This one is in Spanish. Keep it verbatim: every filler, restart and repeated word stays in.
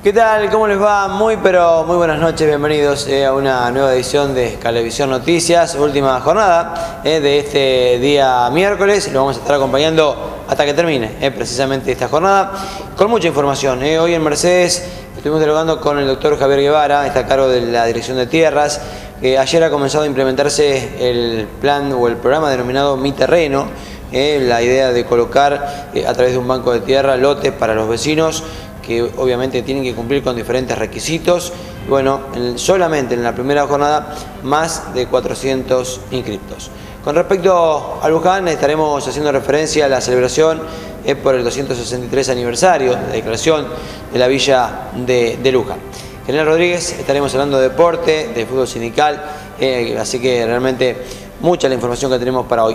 ¿Qué tal? ¿Cómo les va? Muy pero muy buenas noches, bienvenidos eh, a una nueva edición de Cablevisión Noticias, última jornada eh, de este día miércoles. Lo vamos a estar acompañando hasta que termine eh, precisamente esta jornada, con mucha información. Eh. Hoy en Mercedes estuvimos dialogando con el doctor Javier Guevara, está a cargo de la Dirección de Tierras. Eh, ayer ha comenzado a implementarse el plan o el programa denominado Mi Terreno, eh, la idea de colocar eh, a través de un banco de tierra lotes para los vecinos que obviamente tienen que cumplir con diferentes requisitos. Bueno, en, solamente en la primera jornada más de cuatrocientos inscriptos. Con respecto a Luján, estaremos haciendo referencia a la celebración eh, por el doscientos sesenta y tres aniversario de la declaración de la villa de, de Luján. General Rodríguez, estaremos hablando de deporte, de fútbol sindical, eh, así que realmente mucha la información que tenemos para hoy.